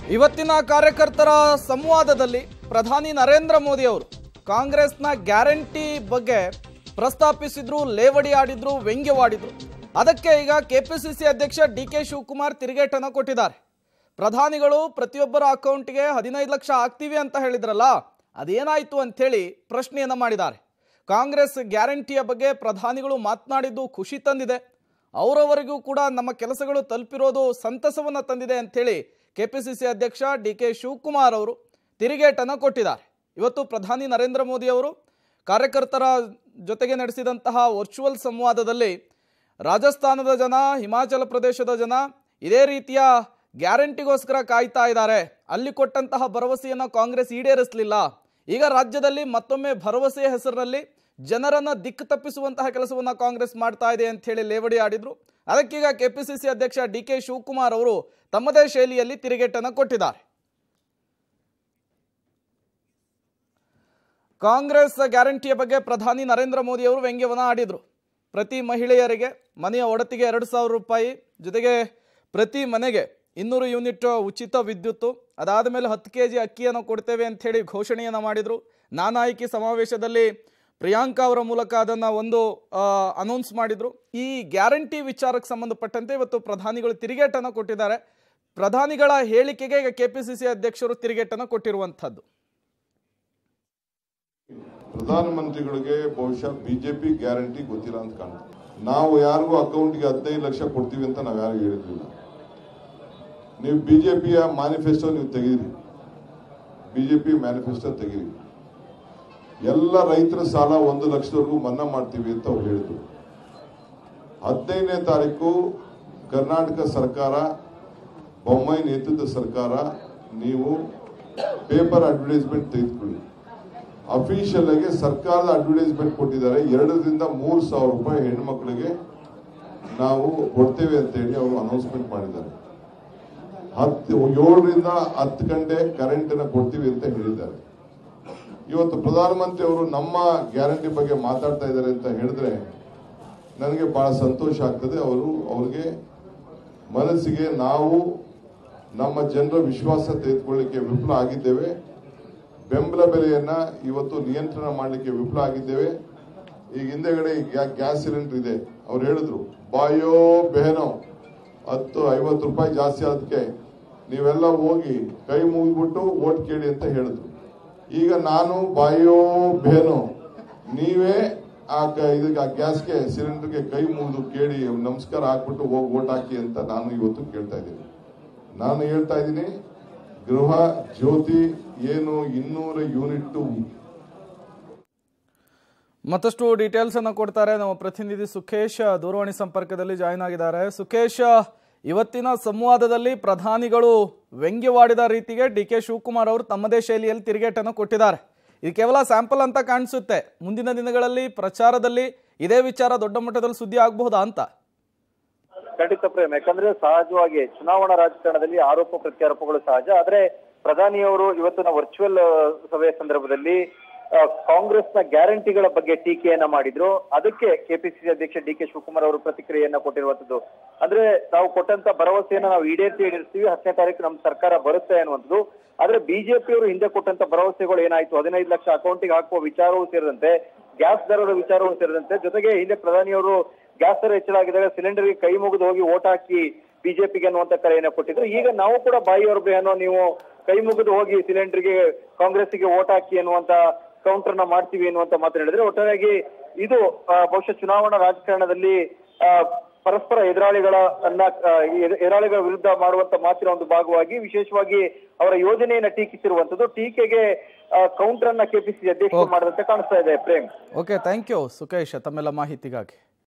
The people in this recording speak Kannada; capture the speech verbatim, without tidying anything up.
ಇವತ್ತಿನ ಕಾರ್ಯಕರ್ತರ ಸಂವಾದದಲ್ಲಿ ಪ್ರಧಾನಿ ನರೇಂದ್ರ ಮೋದಿ ಅವರು ಕಾಂಗ್ರೆಸ್ನ ಗ್ಯಾರಂಟಿ ಬಗ್ಗೆ ಪ್ರಸ್ತಾಪಿಸಿದ್ರು, ಲೇವಡಿ ಆಡಿದ್ರು, ವ್ಯಂಗ್ಯವಾಡಿದ್ರು. ಅದಕ್ಕೆ ಈಗ ಕೆಪಿಸಿಸಿ ಅಧ್ಯಕ್ಷ ಡಿ ಕೆ ಶಿವಕುಮಾರ್ ತಿರುಗೇಟನ್ನು ಕೊಟ್ಟಿದ್ದಾರೆ. ಪ್ರಧಾನಿಗಳು ಪ್ರತಿಯೊಬ್ಬರ ಅಕೌಂಟ್ಗೆ ಹದಿನೈದು ಲಕ್ಷ ಹಾಕ್ತೀವಿ ಅಂತ ಹೇಳಿದ್ರಲ್ಲ, ಅದೇನಾಯಿತು ಅಂಥೇಳಿ ಪ್ರಶ್ನೆಯನ್ನು ಮಾಡಿದ್ದಾರೆ. ಕಾಂಗ್ರೆಸ್ ಗ್ಯಾರಂಟಿಯ ಬಗ್ಗೆ ಪ್ರಧಾನಿಗಳು ಮಾತನಾಡಿದ್ದು ಖುಷಿ ತಂದಿದೆ, ಅವರವರಿಗೂ ಕೂಡ ನಮ್ಮ ಕೆಲಸಗಳು ತಲುಪಿರೋದು ಸಂತಸವನ್ನು ತಂದಿದೆ ಅಂಥೇಳಿ ಕೆಪಿಸಿಸಿ ಅಧ್ಯಕ್ಷ ಡಿ ಕೆ ಶಿವಕುಮಾರ್ ಅವರು ತಿರುಗೇಟನ್ನು ಕೊಟ್ಟಿದ್ದಾರೆ. ಇವತ್ತು ಪ್ರಧಾನಿ ನರೇಂದ್ರ ಮೋದಿ ಅವರು ಕಾರ್ಯಕರ್ತರ ಜೊತೆಗೆ ನಡೆಸಿದಂತಹ ವರ್ಚುವಲ್ ಸಂವಾದದಲ್ಲಿ ರಾಜಸ್ಥಾನದ ಜನ, ಹಿಮಾಚಲ ಪ್ರದೇಶದ ಜನ ಇದೇ ರೀತಿಯ ಗ್ಯಾರಂಟಿಗೋಸ್ಕರ ಕಾಯ್ತಾ ಇದ್ದಾರೆ. ಅಲ್ಲಿ ಕೊಟ್ಟಂತಹ ಭರವಸೆಯನ್ನು ಕಾಂಗ್ರೆಸ್ ಈಡೇರಿಸಲಿಲ್ಲ. ಈಗ ರಾಜ್ಯದಲ್ಲಿ ಮತ್ತೊಮ್ಮೆ ಭರವಸೆಯ ಹೆಸರಿನಲ್ಲಿ ಜನರನ್ನು ದಿಕ್ಕು ತಪ್ಪಿಸುವಂತಹ ಕೆಲಸವನ್ನು ಕಾಂಗ್ರೆಸ್ ಮಾಡ್ತಾ ಇದೆ ಅಂತ ಹೇಳಿ ಲೇವಡಿ ಆಡಿದ್ರು. ಅದಕ್ಕೀಗ ಕೆಪಿಸಿಸಿ ಅಧ್ಯಕ್ಷ ಡಿ ಕೆ ಶಿವಕುಮಾರ್ ಅವರು ತಮ್ಮದೇ ಶೈಲಿಯಲ್ಲಿ ತಿರುಗೇಟನ್ನು ಕೊಟ್ಟಿದ್ದಾರೆ. ಕಾಂಗ್ರೆಸ್ ಗ್ಯಾರಂಟಿಯ ಬಗ್ಗೆ ಪ್ರಧಾನಿ ನರೇಂದ್ರ ಮೋದಿ ಅವರು ವ್ಯಂಗ್ಯವನ್ನು ಆಡಿದ್ರು. ಪ್ರತಿ ಮಹಿಳೆಯರಿಗೆ ಮನೆಯ ಒಡತಿಗೆ ಎರಡು ಸಾವಿರ ರೂಪಾಯಿ, ಜೊತೆಗೆ ಪ್ರತಿ ಮನೆಗೆ ಇನ್ನೂರು ಯೂನಿಟ್ ಉಚಿತ ವಿದ್ಯುತ್ತು, ಅದಾದ ಮೇಲೆ ಹತ್ತು ಕೆ ಜಿ ಅಕ್ಕಿಯನ್ನು ಕೊಡ್ತೇವೆ ಅಂಥೇಳಿ ಘೋಷಣೆಯನ್ನು ಮಾಡಿದರು. ನಾನಾಯ್ಕೆ ಸಮಾವೇಶದಲ್ಲಿ ಪ್ರಿಯಾಂಕಾ ಅವರ ಮೂಲಕ ಅದನ್ನು ಒಂದು ಅನೌನ್ಸ್ ಮಾಡಿದರು. ಈ ಗ್ಯಾರಂಟಿ ವಿಚಾರಕ್ಕೆ ಸಂಬಂಧಪಟ್ಟಂತೆ ಇವತ್ತು ಪ್ರಧಾನಿಗಳು ತಿರುಗೇಟನ್ನು ಕೊಟ್ಟಿದ್ದಾರೆ. ಪ್ರಧಾನಿಗಳ ಹೇಳಿಕೆಗೆ ಈಗ ಕೆಪಿಸಿಸಿ ಅಧ್ಯಕ್ಷರು ತಿರುಗೇಟನ್ನು ಕೊಟ್ಟಿರುವಂಥದ್ದು. ಪ್ರಧಾನಮಂತ್ರಿಗಳಿಗೆ ಬಹುಶಃ ಬಿಜೆಪಿ ಗ್ಯಾರಂಟಿ ಗೊತ್ತಿಲ್ಲ ಅಂತ ಕಾಣುತ್ತೆ. ನಾವು ಯಾರಿಗೂ ಅಕೌಂಟ್ಗೆ ಹದಿನೈದು ಲಕ್ಷ ಕೊಡ್ತೀವಿ ಅಂತ ನಾವು ಯಾರಿಗೂ ಹೇಳಿರ್ಲಿಲ್ಲ. ನೀವು ಬಿಜೆಪಿಯ ಮ್ಯಾನಿಫೆಸ್ಟೋ ನೀವು ತೆಗೀರಿ, ಬಿಜೆಪಿ ಮ್ಯಾನಿಫೆಸ್ಟೋ ತೆಗೀರಿ. ಎಲ್ಲ ರೈತರ ಸಾಲ ಒಂದು ಲಕ್ಷದವರೆಗೂ ಮನ್ನಾ ಮಾಡ್ತೀವಿ ಅಂತ ಅವ್ರು ಹೇಳಿದ್ರು. ಹದಿನೈದನೇ ತಾರೀಕು ಕರ್ನಾಟಕ ಸರ್ಕಾರ, ಬೊಮ್ಮಾಯಿ ನೇತೃತ್ವದ ಸರ್ಕಾರ, ನೀವು ಪೇಪರ್ ಅಡ್ವರ್ಟೈಸ್ಮೆಂಟ್ ತೆಗೆದುಕೊಳ್ಳಿ. ಅಫಿಷಿಯಲ್ ಆಗಿ ಸರ್ಕಾರದ ಅಡ್ವರ್ಟೈಸ್ಮೆಂಟ್ ಕೊಟ್ಟಿದ್ದಾರೆ. ಎರಡರಿಂದ ಮೂರು ಸಾವಿರ ರೂಪಾಯಿ ಹೆಣ್ಮಕ್ಳಿಗೆ ನಾವು ಕೊಡ್ತೇವೆ ಅಂತ ಹೇಳಿ ಅವರು ಅನೌನ್ಸ್ಮೆಂಟ್ ಮಾಡಿದ್ದಾರೆ. ಹತ್ತು ಏಳರಿಂದ ಹತ್ತು ಗಂಟೆ ಕರೆಂಟ್ ಅನ್ನ ಕೊಡ್ತೀವಿ ಅಂತ ಹೇಳಿದ್ದಾರೆ. ಇವತ್ತು ಪ್ರಧಾನಮಂತ್ರಿ ಅವರು ನಮ್ಮ ಗ್ಯಾರಂಟಿ ಬಗ್ಗೆ ಮಾತಾಡ್ತಾ ಇದ್ದಾರೆ ಅಂತ ಹೇಳಿದ್ರೆ ನನಗೆ ಬಹಳ ಸಂತೋಷ ಆಗ್ತದೆ. ಅವರು ಅವ್ರಿಗೆ ಮನಸ್ಸಿಗೆ ನಾವು ನಮ್ಮ ಜನರ ವಿಶ್ವಾಸ ತೆಗೆದುಕೊಳ್ಳಿಕ್ಕೆ ವಿಫಲ ಆಗಿದ್ದೇವೆ. ಬೆಂಬಲ ಬೆಲೆಯನ್ನ ಇವತ್ತು ನಿಯಂತ್ರಣ ಮಾಡಲಿಕ್ಕೆ ವಿಫಲ ಆಗಿದ್ದೇವೆ. ಈಗ ಹಿಂದೆಗಡೆ ಗ್ಯಾಸ್ ಸಿಲಿಂಡರ್ ಇದೆ, ಅವ್ರು ಹೇಳಿದ್ರು ಬಾಯೋ ಬೆಹನೋ ಹತ್ತು ಐವತ್ತು ರೂಪಾಯಿ ಜಾಸ್ತಿ ಆದಕ್ಕೆ ನೀವೆಲ್ಲ ಹೋಗಿ ಕೈ ಮುಗಿದ್ಬಿಟ್ಟು ಓಟ್ ಕೇಳಿ ಅಂತ ಹೇಳಿದ್ರು. ಈಗ ನಾನು ಬಾಯೋ ಬೆಹನೋ ನೀವೇ ಆ ಇದಕ್ಕೆ ಆ ಗ್ಯಾಸ್ಗೆ ಸಿಲಿಂಡರ್ಗೆ ಕೈ ಮುಗಿದು ಕೇಳಿ ನಮಸ್ಕಾರ ಹಾಕ್ಬಿಟ್ಟು ಹೋಗಿ ಓಟ್ ಹಾಕಿ ಅಂತ ನಾನು ಇವತ್ತು ಕೇಳ್ತಾ ಇದ್ದೀನಿ. ನಾನು ಹೇಳ್ತಾ ಇದ್ದೀನಿ, ಗೃಹ ಜ್ಯೋತಿ ಏನು ಇನ್ನೂರ ಯೂನಿಟ್. ಮತ್ತಷ್ಟು ಡೀಟೇಲ್ಸ್ ಅನ್ನು ಕೊಡ್ತಾರೆ ನಮ್ಮ ಪ್ರತಿನಿಧಿ ಸುಖೇಶ್, ದೂರವಾಣಿ ಸಂಪರ್ಕದಲ್ಲಿ ಜಾಯಿನ್ ಆಗಿದ್ದಾರೆ. ಸುಖೇಶ್, ಇವತ್ತಿನ ಸಂವಾದದಲ್ಲಿ ಪ್ರಧಾನಿಗಳು ವ್ಯಂಗ್ಯವಾಡಿದ ರೀತಿಗೆ ಡಿ ಕೆ ಶಿವಕುಮಾರ್ ಅವರು ತಮ್ಮದೇ ಶೈಲಿಯಲ್ಲಿ ತಿರುಗೇಟನ್ನು ಕೊಟ್ಟಿದ್ದಾರೆ. ಇದು ಕೇವಲ ಸ್ಯಾಂಪಲ್ ಅಂತ ಕಾಣಿಸುತ್ತೆ. ಮುಂದಿನ ದಿನಗಳಲ್ಲಿ ಪ್ರಚಾರದಲ್ಲಿ ಇದೇ ವಿಚಾರ ದೊಡ್ಡ ಮಟ್ಟದಲ್ಲಿ ಸುದ್ದಿ ಆಗಬಹುದಾ ಅಂತ? ಖಂಡಿತ ಪ್ರೇಮ್, ಯಾಕಂದ್ರೆ ಸಹಜವಾಗಿ ಚುನಾವಣಾ ರಾಜಕಾರಣದಲ್ಲಿ ಆರೋಪ ಪ್ರತ್ಯಾರೋಪಗಳು ಸಹಜ. ಆದ್ರೆ ಪ್ರಧಾನಿಯವರು ಇವತ್ತಿನ ವರ್ಚುವಲ್ ಸಭೆಯ ಸಂದರ್ಭದಲ್ಲಿ ಕಾಂಗ್ರೆಸ್ನ ಗ್ಯಾರಂಟಿಗಳ ಬಗ್ಗೆ ಟೀಕೆಯನ್ನ ಮಾಡಿದ್ರು. ಅದಕ್ಕೆ ಕೆಪಿಸಿಸಿ ಅಧ್ಯಕ್ಷ ಡಿ ಕೆ ಶಿವಕುಮಾರ್ ಅವರು ಪ್ರತಿಕ್ರಿಯೆಯನ್ನ ಕೊಟ್ಟಿರುವಂತದ್ದು. ಅಂದ್ರೆ ತಾವು ಕೊಟ್ಟಂತ ಭರವಸೆಯನ್ನ ನಾವು ಈಡೇರಿಸಿ ಈಡೇರಿಸ್ತೀವಿ, ಹತ್ತನೇ ತಾರೀಕು ನಮ್ಮ ಸರ್ಕಾರ ಬರುತ್ತೆ ಅನ್ನುವಂಥದ್ದು. ಆದ್ರೆ ಬಿಜೆಪಿಯವರು ಹಿಂದೆ ಕೊಟ್ಟಂತ ಭರವಸೆಗಳು ಏನಾಯ್ತು, ಹದಿನೈದು ಲಕ್ಷ ಅಕೌಂಟಿಗೆ ಹಾಕುವ ವಿಚಾರವೂ ಸೇರಿದಂತೆ, ಗ್ಯಾಸ್ ದರದ ವಿಚಾರವೂ ಸೇರಿದಂತೆ, ಜೊತೆಗೆ ಹಿಂದೆ ಪ್ರಧಾನಿಯವರು ಗ್ಯಾಸ್ ದರ ಹೆಚ್ಚಳಾಗಿದ್ದಾಗ ಸಿಲಿಂಡರ್ಗೆ ಕೈ ಮುಗಿದು ಹೋಗಿ ಓಟ್ ಹಾಕಿ ಬಿಜೆಪಿಗೆ ಅನ್ನುವಂತ ಕರೆಯನ್ನ ಕೊಟ್ಟಿದ್ರು. ಈಗ ನಾವು ಕೂಡ ಬಾಯಿಯವ್ರ ಬೇನೋ ನೀವು ಕೈ ಮುಗಿದು ಹೋಗಿ ಸಿಲಿಂಡರ್ಗೆ ಕಾಂಗ್ರೆಸ್ಗೆ ಓಟ್ ಹಾಕಿ ಅನ್ನುವಂತ ಕೌಂಟರ್ ನ ಮಾಡ್ತೀವಿ ಅನ್ನುವಂತ ಮಾತು ಹೇಳಿದ್ರೆ, ಒಟ್ಟಾರೆಯಾಗಿ ಇದು ಬಹುಶಃ ಚುನಾವಣಾ ರಾಜಕಾರಣದಲ್ಲಿ ಪರಸ್ಪರ ಎದುರಾಳಿಗಳ ಅನ್ನ ಎದುರಾಳಿಗಳ ವಿರುದ್ಧ ಮಾಡುವಂತ ಮಾತಿನ ಒಂದು ಭಾಗವಾಗಿ ವಿಶೇಷವಾಗಿ ಅವರ ಯೋಜನೆಯನ್ನ ಟೀಕಿಸಿರುವಂತದ್ದು. ಟೀಕೆಗೆ ಕೌಂಟರ್ ಅನ್ನ ಕೆಪಿಸಿಸಿ ಅಧ್ಯಕ್ಷರು ಮಾಡಿದಂತೆ ಕಾಣಿಸ್ತಾ ಇದೆ. Prem, okay, thank you Sukhesh ತಮ್ಮೆಲ್ಲ ಮಾಹಿತಿಗಾಗಿ.